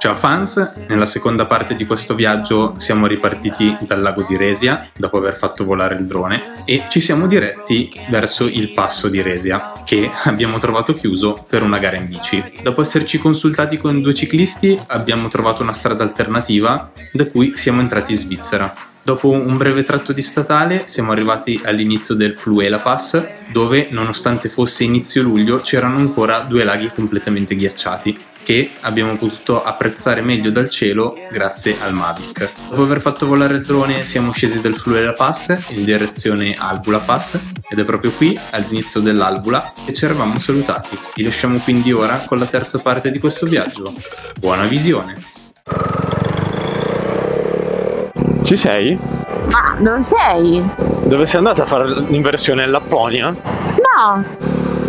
Ciao fans, nella seconda parte di questo viaggio siamo ripartiti dal lago di Resia dopo aver fatto volare il drone e ci siamo diretti verso il passo di Resia che abbiamo trovato chiuso per una gara in bici. Dopo esserci consultati con due ciclisti abbiamo trovato una strada alternativa da cui siamo entrati in Svizzera. Dopo un breve tratto di statale siamo arrivati all'inizio del Fluela Pass dove, nonostante fosse inizio luglio, c'erano ancora due laghi completamente ghiacciati che abbiamo potuto apprezzare meglio dal cielo grazie al Mavic. Dopo aver fatto volare il drone siamo scesi dal Fluela Pass in direzione Albula Pass ed è proprio qui, all'inizio dell'Albula, che ci eravamo salutati. Vi lasciamo quindi ora con la terza parte di questo viaggio. Buona visione! Ci sei? Ma dove sei? Dove sei andata a fare l'inversione in Lapponia? No!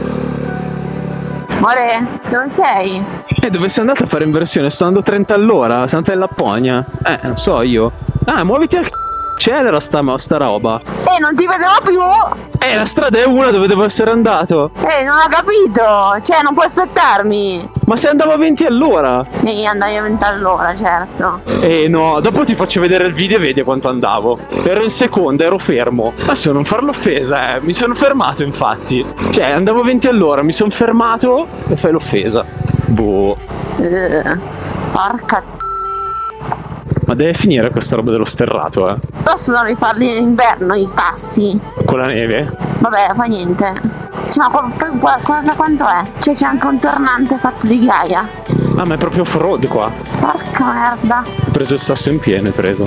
Amore, dove sei? Dove sei andata a fare inversione? Sto andando 30 all'ora, sei andata in Lapponia. Non so io. Muoviti al accelera sta roba. Non ti vedevo più! La strada è una dove devo essere andato. Non ho capito! Cioè, non puoi aspettarmi! Ma se andavo a 20 all'ora? Andavi a 20 all'ora, certo. No, dopo ti faccio vedere il video e vedi quanto andavo. Ero in seconda, ero fermo. Adesso non farlo offesa, mi sono fermato infatti. Cioè, andavo a 20 all'ora, mi sono fermato e fai l'offesa. Boh. Porca. Ma deve finire questa roba dello sterrato, Possono rifarli in inverno i passi? Con la neve? Vabbè, fa niente. Cioè, ma guarda quanto è? Cioè, c'è anche un tornante fatto di ghiaia. Ma è proprio off-road qua. Porca merda. Ho preso il sasso in pieno, hai preso.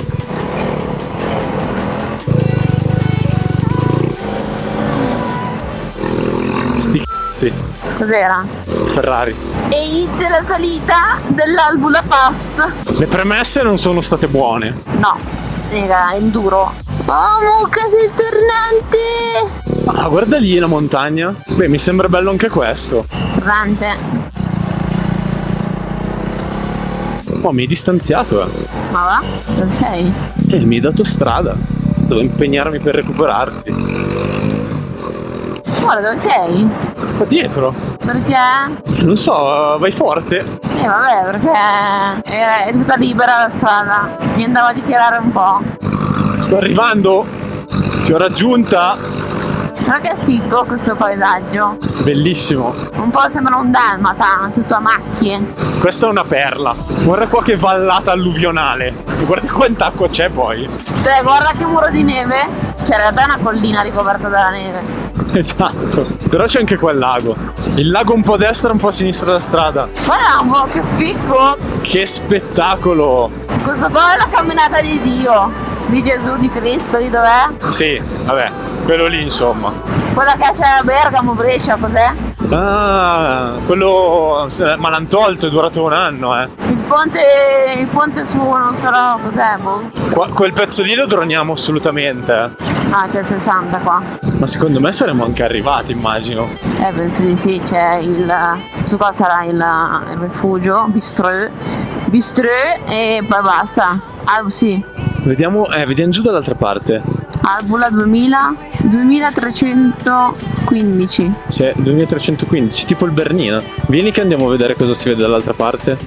Sti c***i. Cos'era? Ferrari. E inizia la salita dell'Albula Pass. Le premesse non sono state buone. No, era enduro. Oh, mucca, sei il tornante! Guarda lì la montagna. Beh, mi sembra bello anche questo. Tornante. Oh, mi hai distanziato, Ma va? Dove sei? Mi hai dato strada. Devo impegnarmi per recuperarti. Ora dove sei? Qua dietro. Perché? Non so, vai forte. Vabbè, perché è tutta libera la strada. Mi andava a dichiarare un po'. Sto arrivando. Ti ho raggiunta. Ma che figo questo paesaggio. Bellissimo. Un po' sembra un dalmata, tutto a macchie. Questa è una perla. Guarda qua che vallata alluvionale. Guarda quanta acqua c'è poi. Cioè, guarda che muro di neve. Cioè, in realtà è una collina ricoperta dalla neve. Esatto. Però c'è anche quel lago. Il lago un po' a destra e un po' a sinistra della strada. Guarda un po', che figo. Che spettacolo. Questo qua è la camminata di Dio. Di Gesù, di Cristo, di dov'è? Sì, vabbè, quello lì insomma. Quella che c'è a Bergamo, Brescia, cos'è? Quello. Ma l'hanno tolto, è durato un anno, Il ponte su, non so cos'è, boh. Quel pezzo lì lo droniamo assolutamente. C'è il 60 qua. Ma secondo me saremmo anche arrivati, immagino. Penso di sì, c'è questo qua sarà il rifugio, bistrò e poi basta. Sì. Vediamo giù dall'altra parte. Albula 2315. Sì, 2315, tipo il Bernina. Vieni che andiamo a vedere cosa si vede dall'altra parte.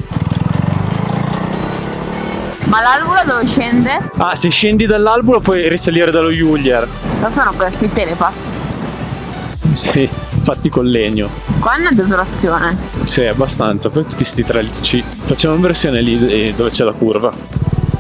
Ma l'Albula dove scende? Se scendi dall'Albula puoi risalire dallo Julier. Non sono questi i telepass. Sì, fatti con legno. Qua è una desolazione. Sì, abbastanza. Poi tutti sti tralicci. Facciamo inversione lì dove c'è la curva.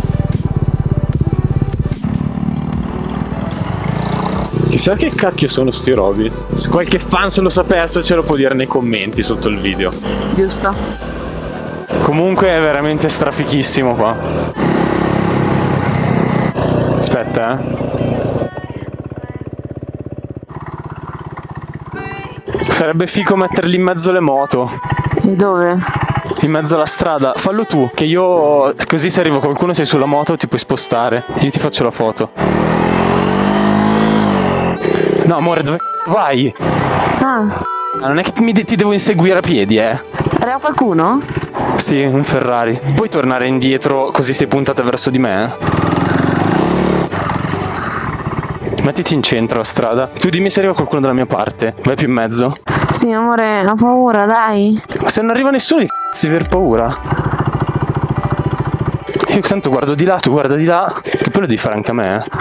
Chissà che cacchio sono sti robi. Se qualche fan se lo sapesse ce lo può dire nei commenti sotto il video. Giusto. Comunque è veramente strafichissimo qua. Aspetta, Sarebbe figo metterli in mezzo alle moto. E dove? In mezzo alla strada. Fallo tu, che io così se arriva qualcuno sei sulla moto ti puoi spostare. Io ti faccio la foto. No amore, dove vai? Non è che ti devo inseguire a piedi, Arriva qualcuno? Sì, un Ferrari. Puoi tornare indietro così sei puntata verso di me? Mettiti in centro a strada. Tu dimmi se arriva qualcuno dalla mia parte. Vai più in mezzo. Sì amore, ho paura, dai. Ma se non arriva nessuno di c***o, per paura. Io tanto guardo di là, tu guarda di là, che poi lo devi fare anche a me, eh.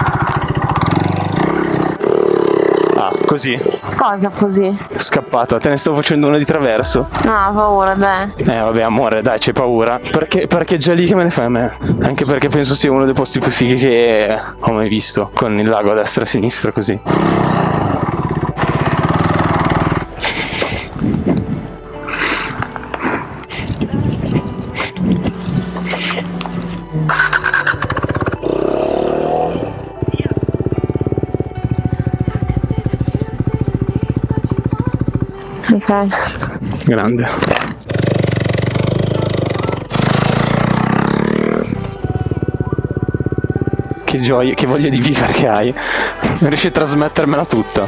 Ah, così. Cosa così? Scappata, te ne stavo facendo una di traverso. No, ho paura, dai. Vabbè amore, dai, c'hai paura. Perché è già lì che me ne fai a me. Anche perché penso sia uno dei posti più fighi che ho mai visto. Con il lago a destra e a sinistra così. Ok. Grande. Che gioia, che voglia di vivere che hai. Non riesci a trasmettermela tutta.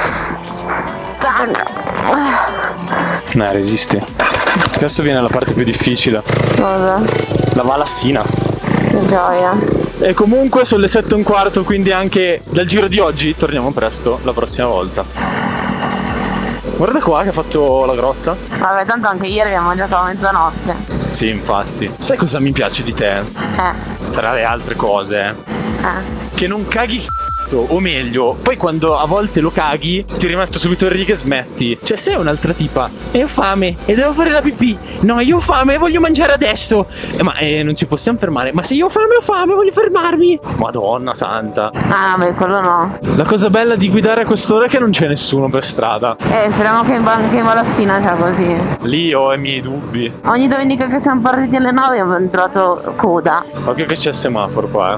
Resisti. Adesso viene la parte più difficile. Cosa? La valassina. Che gioia. E comunque sono le 7:15, quindi anche dal giro di oggi torniamo presto la prossima volta. Guarda qua che ha fatto la grotta. Vabbè, tanto anche ieri abbiamo mangiato a mezzanotte. Sì, infatti. Sai cosa mi piace di te? Tra le altre cose, che non caghi cazzo, o meglio, poi quando a volte lo caghi ti rimetto subito in riga e smetti. Cioè sei un'altra tipa e ho fame e devo fare la pipì. No, io ho fame e voglio mangiare adesso. Ma non ci possiamo fermare. Ma se io ho fame voglio fermarmi. Madonna santa. Ah, beh, quello no. La cosa bella di guidare a quest'ora è che non c'è nessuno per strada. Speriamo che anche in Valassina sia così. Lì ho i miei dubbi. Ogni domenica che siamo partiti alle 9 abbiamo trovato coda. Occhio che c'è il semaforo qua,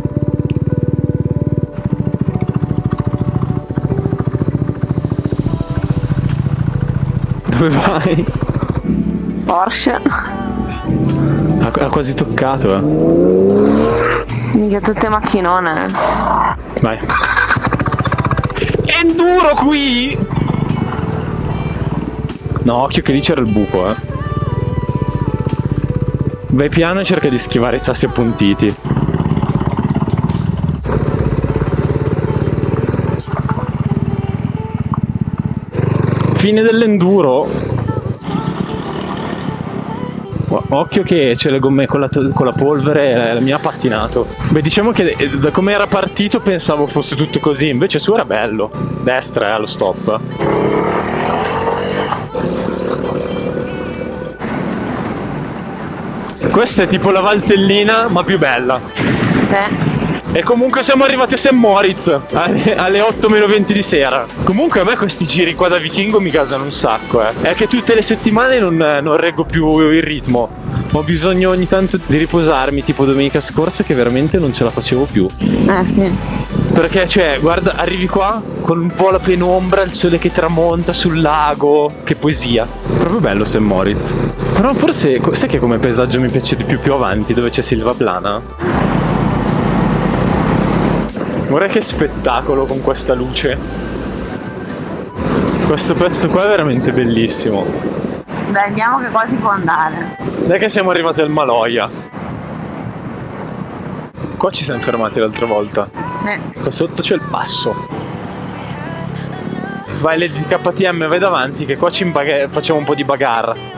Dove vai? Porsche. Ha quasi toccato, Mica tutte macchinone. Vai. Enduro qui! No, occhio che lì c'era il buco, Vai piano e cerca di schivare i sassi appuntiti. Fine dell'enduro. Occhio che c'è le gomme con la polvere, mi ha pattinato. Beh, diciamo che da come era partito pensavo fosse tutto così, invece su era bello. Destra allo stop. Questa è tipo la Valtellina, ma più bella. E comunque siamo arrivati a St. Moritz alle 8:20 di sera. Comunque a me questi giri qua da vichingo mi gasano un sacco, È che tutte le settimane non reggo più il ritmo. Ho bisogno ogni tanto di riposarmi, tipo domenica scorsa che veramente non ce la facevo più. Sì. Perché cioè, guarda, arrivi qua con un po' la penombra, il sole che tramonta sul lago, che poesia. Proprio bello St. Moritz. Però forse, sai che come paesaggio mi piace di più avanti, dove c'è Silvaplana? Guarda che spettacolo con questa luce. Questo pezzo qua è veramente bellissimo. Dai, andiamo che qua si può andare. Dai che siamo arrivati al Maloja. Qua ci siamo fermati l'altra volta. Qua sotto c'è il passo. Vai le di KTM, vai davanti che qua facciamo un po' di bagarre.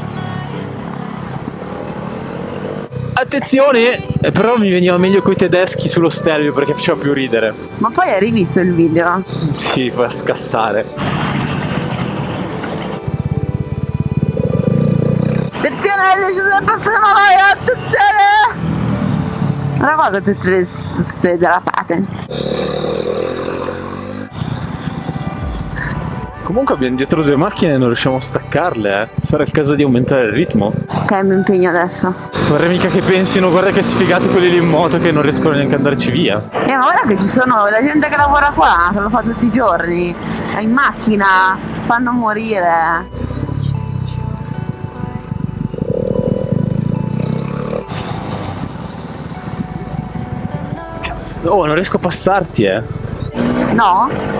Attenzione! Però mi veniva meglio coi tedeschi sullo stereo perché faceva più ridere. Ma poi hai rivisto il video? Sì, fa scassare. Attenzione, ci deve passare Maloja, attenzione! Guarda qua con tutte queste derapate. Comunque abbiamo dietro due macchine e non riusciamo a staccarle, Sarà il caso di aumentare il ritmo. Ok, mi impegno adesso. Guarda mica che pensino, guarda che sfigati quelli lì in moto che non riescono neanche ad andarci via. Ma guarda che ci sono la gente che lavora qua, che lo fa tutti i giorni, in macchina, fanno morire. Cazzo, oh, non riesco a passarti, No?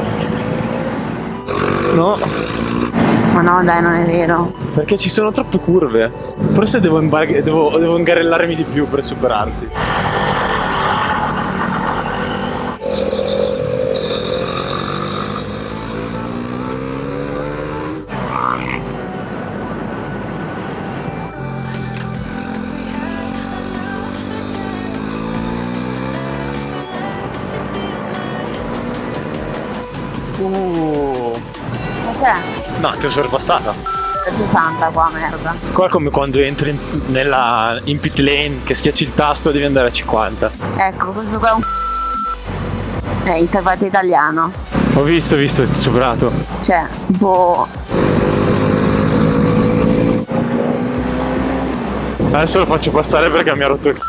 No. Ma no, dai, non è vero. Perché ci sono troppe curve. Forse devo ingarellarmi di più per superarti. Ma c'è? No, ti ho sorpassata. 60 qua, merda. Qua è come quando entri in pit lane, che schiacci il tasto e devi andare a 50. Ecco, questo qua è un è intervento italiano. Ho visto, ti ho superato. Cioè, boh. Adesso lo faccio passare perché mi ha rotto il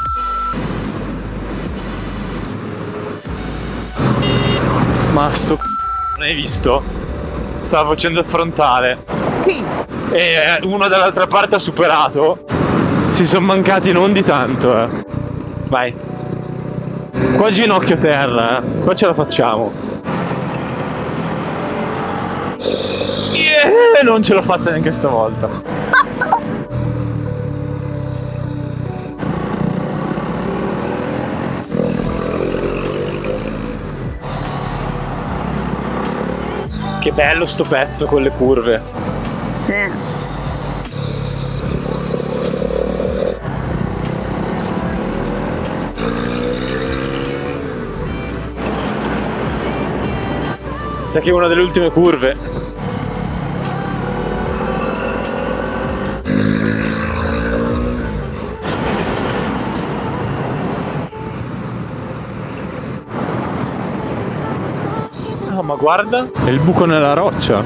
Ma sto non hai visto? Stava facendo il frontale. Chi? E uno dall'altra parte ha superato. Si sono mancati non di tanto, Vai. Qua ginocchio terra, Qua ce la facciamo. Non ce l'ho fatta neanche stavolta. Che bello sto pezzo con le curve. Sa che è una delle ultime curve. Ah, ma guarda, è il buco nella roccia.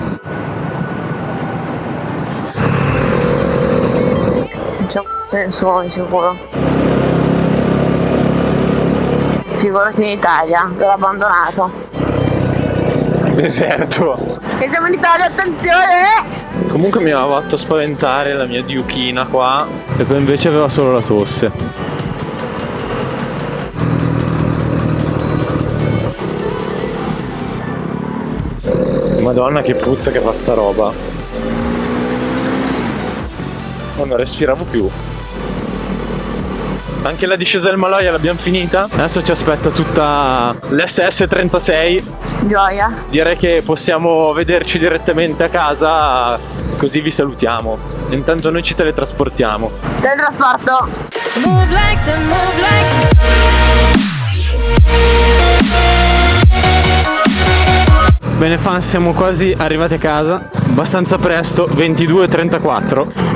C'è il suono sicuro. Figurati in Italia, l'ho abbandonato. Deserto. E siamo in Italia, attenzione! Comunque mi aveva fatto spaventare la mia diuchina qua, e poi invece aveva solo la tosse. Madonna che puzza che fa sta roba. Oh, non respiravo più. Anche la discesa del Maloja l'abbiamo finita. Adesso ci aspetta tutta l'SS36. Gioia. Direi che possiamo vederci direttamente a casa, così vi salutiamo. Intanto noi ci teletrasportiamo. Teletrasporto. Move like the move like Bene fans, siamo quasi arrivati a casa, abbastanza presto, 22:34.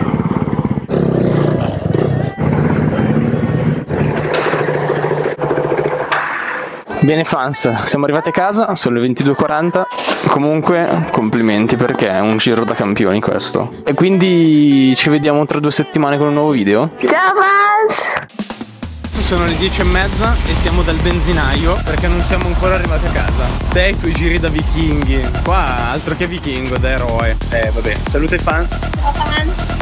Bene fans, siamo arrivati a casa, sono le 22:40. Comunque complimenti perché è un giro da campioni questo. E quindi ci vediamo tra 2 settimane con un nuovo video. Ciao fans! Sono le 10:30 e siamo dal benzinaio perché non siamo ancora arrivati a casa. Te e i tuoi giri da vichinghi. Qua altro che vichingo, da eroe. Vabbè, saluta i fans. Ciao fans!